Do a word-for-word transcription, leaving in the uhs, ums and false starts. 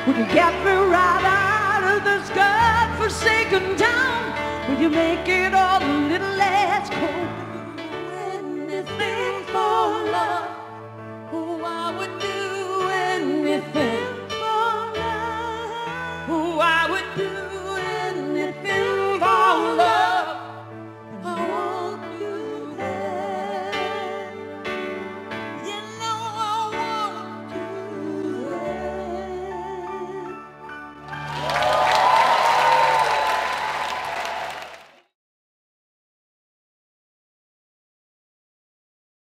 Would you get me right out of this God-forsaken town? Would you make it all a little less cold? Anything for love. Oh, I would do anything.